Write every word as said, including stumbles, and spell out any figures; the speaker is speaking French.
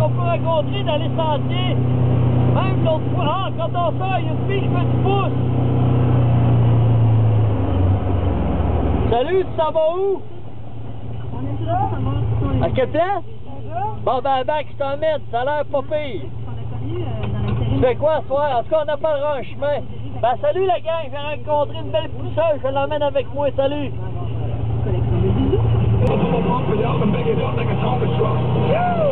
qu'on peut rencontrer dans les sentiers. Même l'autre fois, ah, quand on sort, il y a une fille qui fait du pouce. Salut, tu s'en vas où? On est là, ça va. À quelle place? Bon, ben, ben, je t'emmène, ça a l'air pas pire. Tu fais quoi ce soir? En tout cas, on n'a pas le chemin. Ben, salut la gang, j'ai rencontré une belle pousseuse, je l'emmène avec moi, salut. Collection de bisous.